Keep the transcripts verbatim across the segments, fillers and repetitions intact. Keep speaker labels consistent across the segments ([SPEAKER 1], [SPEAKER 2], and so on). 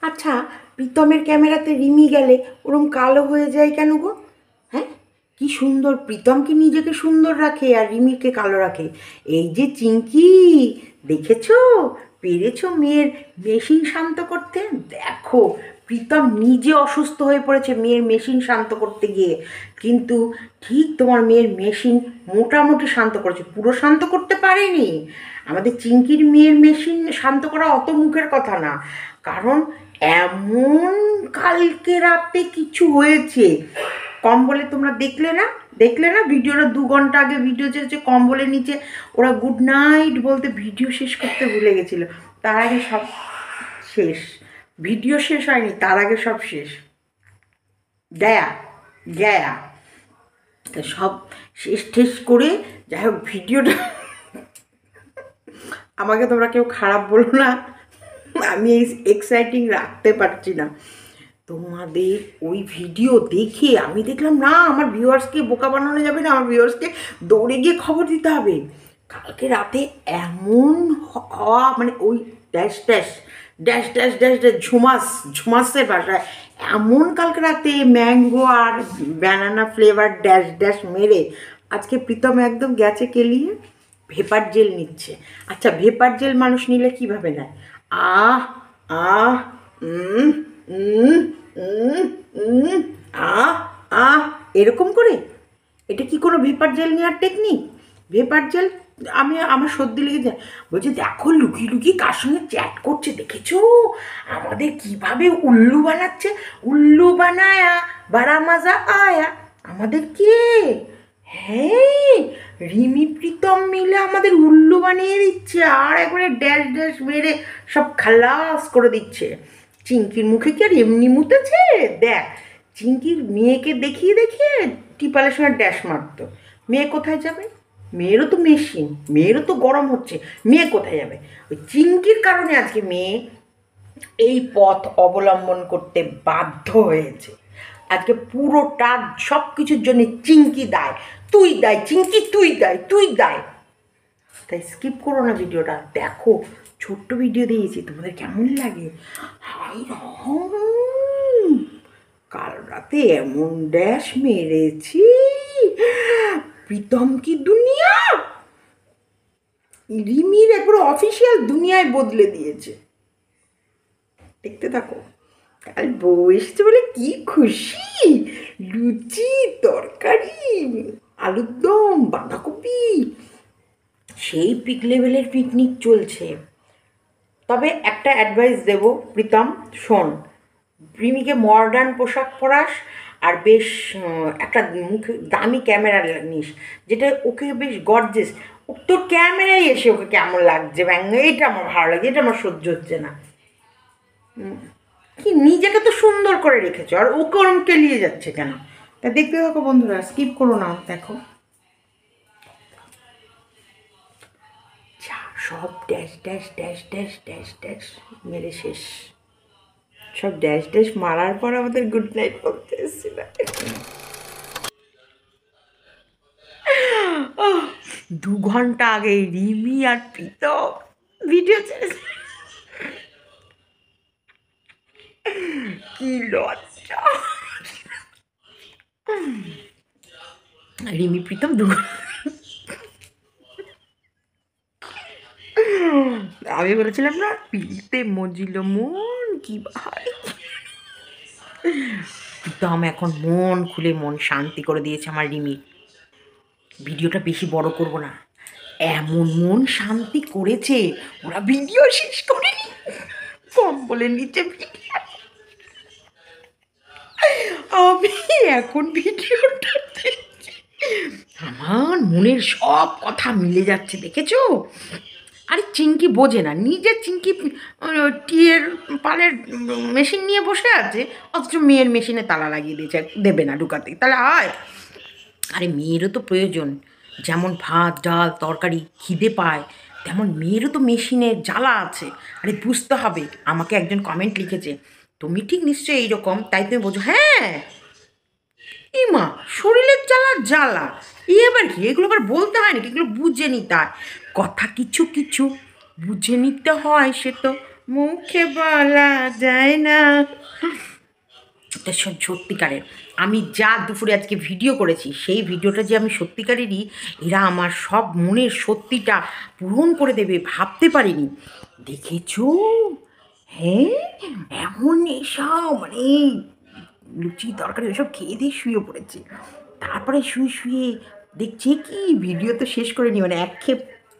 [SPEAKER 1] আচ্ছা, প্রীতমের ক্যামেরাতে রিমি গেলে ওরম কালো হয়ে যায় কেন গো? হ্যাঁ, কি সুন্দর, প্রীতম কি নিজেকে সুন্দর রাখে আর রিমিকে কালো রাখে? এই যে চিঙ্কি, দেখেছো, পেরেছো মেয়ের মেশিন শান্ত করতে? দেখো, প্রীতম নিজে অসুস্থ হয়ে পড়েছে মেয়ের মেশিন শান্ত করতে গিয়ে, কিন্তু ঠিক তোমার মেয়ের মেশিন মোটামুটি শান্ত করেছে, পুরো শান্ত করতে পারেনি। আমাদের চিঙ্কির মেয়ের মেশিন শান্ত করা অত মুখের কথা না, কারণ এমন কালকে রাতে কিছু হয়েছে। কম্বলে তোমরা দেখলে না দেখলে না ভিডিওটা দু ঘন্টা আগে ভিডিও ছেড়েছে, কম্বলের নিচে ওরা গুড নাইট বলতে ভিডিও শেষ করতে ভুলে গেছিলো, তার আগে সব শেষ। ভিডিও শেষ হয়নি, তার আগে সব শেষ। গয়া গয়া তা সব শেষ ঠেস করে, যাই হোক ভিডিওটা, আমাকে তোমরা কেউ খারাপ বলো না, আমি এই এক্সাইটিং রাখতে পারছি না। তোমাদের ওই ভিডিও দেখে আমি দেখলাম না, আমার ভিউয়ার্সকে বোকা বানানো যাবে না, আমার ভিউয়ার্সকে দৌড়ে গিয়ে খবর দিতে হবে। কালকে রাতে এমন হওয়া, মানে ওই dash dash dash dash dash dash ঝুমাস ঝুমাসের ভাষায় এমন কালকে রাতে ম্যাঙ্গো আর ব্যানানা ফ্লেভার ড্যাশ ড্যাশ মেরে আজকে প্রীতম একদম গেছে কেলিয়ে ভেপার জেল নিচ্ছে। আচ্ছা, ভেপার জেল মানুষ নিলে কীভাবে নেয়? আহ আহ উম উম উম উম আহ আহ এরকম করে? এটা কি কোনো ভেপার জেল নেওয়ার টেকনিক? ভেপার জেল, আমি আমার সর্দি লেগে যায়, বলছে দেখো লুকিয়ে লুকিয়ে কার সঙ্গে চ্যাট করছে, দেখেছো আমাদের কিভাবে উল্লু বানাচ্ছে, উল্লু বানায়া বাড়া মাজা আয়া। আমাদের কে? হ্যাঁ, রিমি প্রীতম মিলে আমাদের উল্লু বানিয়ে দিচ্ছে, আর একবারে ড্যাশ ড্যাশ মেরে সব খালাস করে দিচ্ছে। চিঙ্কির মুখে কি আর এমনি মুতেছে? দেখ, চিঙ্কির মেয়েকে দেখিয়ে দেখিয়ে টিপালের সঙ্গে ড্যাশ মারতো। মেয়ে কোথায় যাবে? মেয়েরও তো মেশিন, মেয়েরও তো গরম হচ্ছে, মেয়ে কোথায় যাবে? ওই চিঙ্কির কারণে আজকে মেয়ে এই পথ অবলম্বন করতে বাধ্য হয়েছে। আজকে পুরোটা সব কিছুর জন্য চিঙ্কি দায়, তুই দায় চিঙ্কি, তুই দায়, তুই দায়। তাই স্কিপ করো না ভিডিওটা, দেখো, ছোট্ট ভিডিও দিয়েছি, তোমাদের কেমন লাগে? হাই রহম, কাল রাতে এমন ড্যাশ মেরেছি, প্রীতম কি দুনিয়া, রিমির একবার অফিসিয়াল দুনিয়ায় বদলে দিয়েছে। দেখতে থাকো। কাল বউ এসেছে বলে কি খুশি, লুচি তরকারি আলুর দম বাঁধাকপি, সেই পিক লেভেলের পিকনিক চলছে। তবে একটা অ্যাডভাইস দেবো, প্রীতম শোন, রিমিকে মডার্ন পোশাক পরাস, আর বেশ একটা মুখে দামি ক্যামেরা নিস, যেটা ওকে বেশ গর্জেস, তোর ক্যামেরায় এসে ওকে কেমন লাগছে ব্যাং, এইটা আমার ভালো লাগে, এটা আমার সহ্য হচ্ছে না। কি নিজেকে তো সুন্দর করে রেখেছো, আর ওকে ওরম কেলিয়ে যাচ্ছে কেন? তা দেখতে থাকো বন্ধুরা, স্কিপ করো না, দেখো। সব dash dash dash dash dash dash মেরে শেষ। সব ড্যাশ ড্যাশ মারার পর আমাদের গুড নাইট বলতে এসেছিল। দু ঘন্টা আগে রিমি আর প্রীতম ভিডিও ছেড়েছে, কি লজ্জা। রিমি প্রীতম দু, আমি বলেছিলাম না পিতে মজিল মন কি ভাই, প্রীতম এখন মন খুলে মন শান্তি করে দিয়েছে আমার রিমি। ভিডিওটা বেশি বড় করব না, এমন মন শান্তি করেছে, ওরা ভিডিও শেষ করেনি, কম্বলের নিচে ভিডিও, আমি এখন ভিডিওটা দেখছি, আমার মনের সব কথা মিলে যাচ্ছে, দেখেছো? আরে চিঙ্কি বোঝে না, নিজের চিঙ্কি টিয়ের পালের মেশিন নিয়ে বসে আছে, অথচ মেয়ের মেশিনে তালা লাগিয়ে দিয়েছে, দেবে না ঢুকাতে, তাহলে হয়? আরে মেয়েরও তো প্রয়োজন, যেমন ভাত ডাল তরকারি খিদে পায়, তেমন মেয়েরও তো মেশিনের জ্বালা আছে। আরে বুঝতে হবে। আমাকে একজন কমেন্ট লিখেছে, তুমি ঠিক নিশ্চয়ই এইরকম, তাই তুমি বোঝো। হ্যাঁ, ইমা শরীরের জ্বালা জ্বালা, এই আবার কি? এগুলো আবার বলতে হয় নাকি? এগুলো বুঝে নিতে হয়, কথা কিছু কিছু বুঝে নিতে হয়, সে তো মুখে বলা যায় না। এটা সত্যিকারের। আমি যা দুপুরে আজকে ভিডিও করেছি সেই ভিডিওটা যে আমি সত্যিকারেরই এরা আমার সব মনের সত্যিটা পূরণ করে দেবে ভাবতে পারিনি। দেখেছো? হ্যাঁ, এমন নেশা, মানে লুচি তরকারি ওইসব খেয়ে দিয়ে শুয়ে পড়েছে। তারপরে শুয়ে শুয়ে দেখছে কি ভিডিও তো শেষ করে নি, মানে একক্ষেপ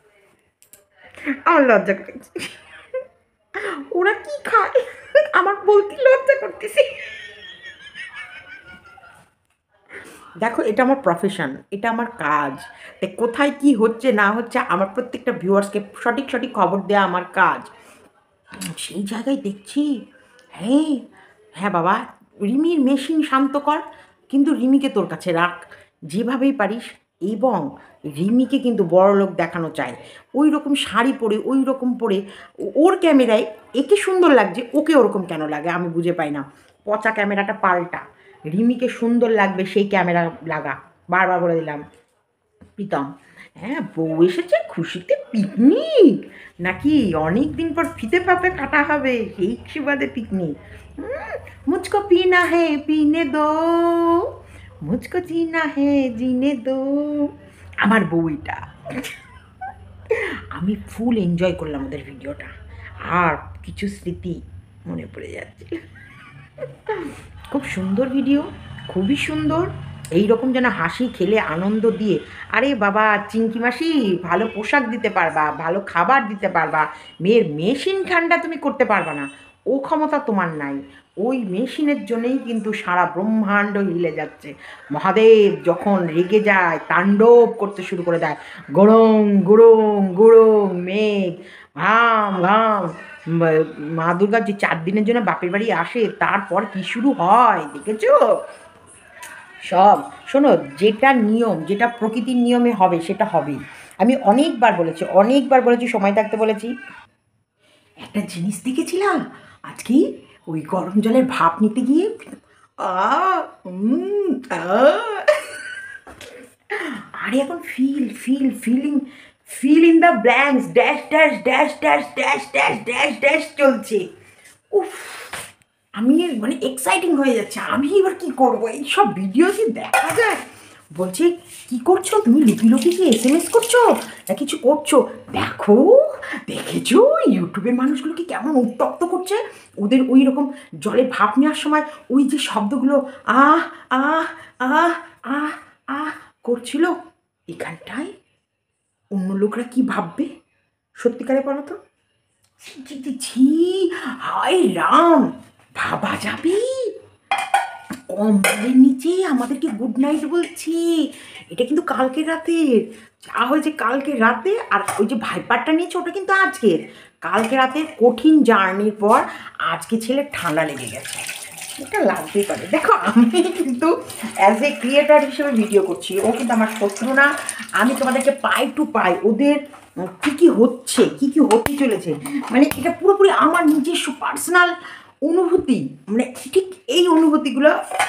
[SPEAKER 1] আমার লজ্জা করছে। ওরা কি খায় আমার বলতে লজ্জা করতেছে। দেখো, এটা আমার প্রফেশন, এটা আমার কাজ। তাই কোথায় কি হচ্ছে না হচ্ছে আমার প্রত্যেকটা ভিউয়ার্সকে সঠিক সঠিক খবর দেওয়া আমার কাজ। সেই জায়গায় দেখছি, হ্যাঁ হ্যাঁ বাবা, রিমির মেশিন শান্ত কর, কিন্তু রিমিকে তোর কাছে রাখ যেভাবেই পারিস। এবং রিমিকে কিন্তু বড় লোক দেখানো চায়। ওই রকম শাড়ি পরে, ওই রকম পরে ওর ক্যামেরায় একে সুন্দর লাগছে, ওকে ওরকম কেন লাগে আমি বুঝে পাই না। পচা ক্যামেরাটা পাল্টা, রিমিকে সুন্দর লাগবে সেই ক্যামেরা লাগা। বারবার বলে দিলাম প্রীতম। হ্যাঁ, বউ এসেছে খুশিতে পিকনিক নাকি অনেক দিন পর ফিতে পাতে কাটা হবে, সেই সুবাদে পিকনিক। মুঝকো পিনা হে পিনে দো, মুঝকো জিনা হে জিনে দো। আমার বউ এটা। আমি ফুল এনজয় করলাম ওদের ভিডিওটা, আর কিছু স্মৃতি মনে পড়ে যাচ্ছে। খুব সুন্দর ভিডিও, খুবই সুন্দর। এই রকম যেন হাসি খেলে আনন্দ দিয়ে, আরে বাবা চিঙ্কি মাসি ভালো পোশাক দিতে পারবা, ভালো খাবার দিতে পারবা, মেয়ের মেশিন ঠান্ডা তুমি করতে পারবা না, ও ক্ষমতা তোমার নাই। ওই মেশিনের জন্যই কিন্তু সারা ব্রহ্মাণ্ড হিলে যাচ্ছে। মহাদেব যখন রেগে যায় তাণ্ডব করতে শুরু করে দেয়, গরং গুরুং গুরুং মেঘ ঘাম ঘাম। মা দুর্গা যে চার দিনের জন্য বাপের বাড়ি আসে তারপর কি শুরু হয় দেখেছো? সব শোনো, যেটা নিয়ম, যেটা প্রকৃতির নিয়মে হবে সেটা হবেই। আমি অনেকবার বলেছি, অনেকবার বলেছি, সময় থাকতে বলেছি। একটা জিনিস দেখেছিলাম আজকে, ওই গরম জলের ভাপ নিতে গিয়ে আ উম, আ। আরে এখন fill fill filling fill in the blanks, dash dash dash dash dash dash dash dash চলছে। উফ, আমি মানে এক্সাইটিং হয়ে যাচ্ছে। আমি এবার কী করবো, এইসব ভিডিও কি দেখা যায়? বলছে কী করছো তুমি, লুকি লুকি কি এস এম এস করছো না কিছু করছো? দেখো, দেখেছো ইউটিউবের মানুষগুলোকে কেমন উত্তপ্ত করছে। ওদের ওই রকম জলে ভাপ নেওয়ার সময় ওই যে শব্দগুলো আহ আহ আহ আহ আহ করছিল, এখানটায় অন্য লোকরা কি ভাববে সত্যিকারে বলো তো? ছি ছি ছি ছি, হায় রাম, ভাবা যাবে? কম্বলের নিচে আমাদেরকে গুড নাইট বলছি। এটা কিন্তু কালকে রাতের, যা হয়েছে কালকে রাতে। আর ওই যে ভাইপারটা নিয়েছে ওটা কিন্তু আজকের। কালকে রাতে কঠিন জার্নির পর আজকে ছেলে ঠান্ডা লেগে গেছে, এটা লাগতেই পারে। দেখো, আমি কিন্তু অ্যাজ এ ক্রিয়েটার হিসেবে ভিডিও করছি, ও কিন্তু আমার শত্রু না। আমি তোমাদেরকে পাই টু পাই ওদের কী কী হচ্ছে, কী কী হতে চলেছে, মানে এটা পুরোপুরি আমার নিজস্ব পার্সোনাল অনুভূতি। মানে ঠিক এই অনুভূতিগুলো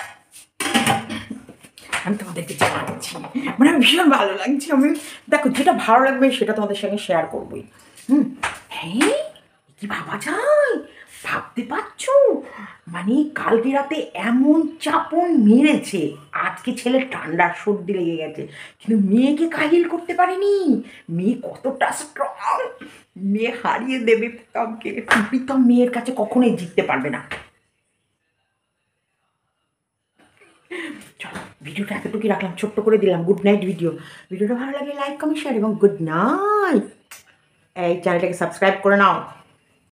[SPEAKER 1] আমি তোমাদেরকে জানাচ্ছি, মানে আমি ভীষণ ভালো লাগছে। আমি দেখো যেটা ভালো লাগবে সেটা তোমাদের সঙ্গে শেয়ার করবোই। হুম, হ্যাঁ, কি ভাবা যায় ভাবতে পারছো? মানে কালকে রাতে এমন চাপন মেরেছে, আজকে ছেলে ঠান্ডার সর্দি লেগে গেছে, কিন্তু মেয়েকে কাহিল করতে পারেনি। মেয়ে কতটা স্ট্রং, মেয়ে হারিয়ে দেবে প্রীতমকে। প্রীতম মেয়ের কাছে কখনোই জিততে পারবে না। চলো, ভিডিওটা এতটুকুই রাখলাম, ছোট্ট করে দিলাম গুড নাইট ভিডিও। ভিডিওটা ভালো লাগলে লাইক কমেন্ট শেয়ার এবং গুড নাইট। এই চ্যানেলটাকে সাবস্ক্রাইব করে নাও।